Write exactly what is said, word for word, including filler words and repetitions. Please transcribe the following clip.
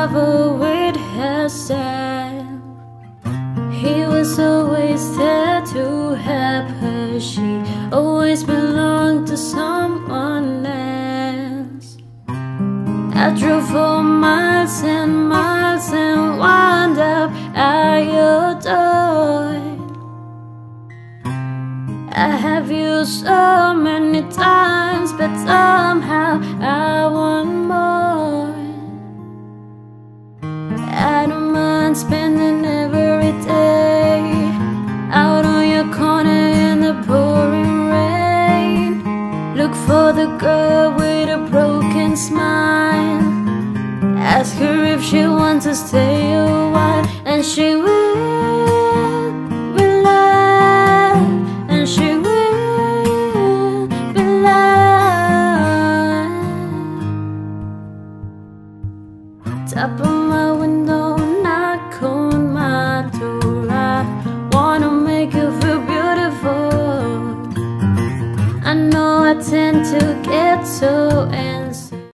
covered with hairstyle. He was always there to help her. She always belonged to someone else. I drove for miles and miles and wound up at your door. I have you so many times, but somehow I want more. I don't mind spending every day out on your corner in the pouring rain. Look for the girl with a broken smile. Ask her if she wants to stay a while, and she will be live, and she will be live. Top of my window, knock on my door. I wanna make you feel beautiful. I know I tend to get so angry.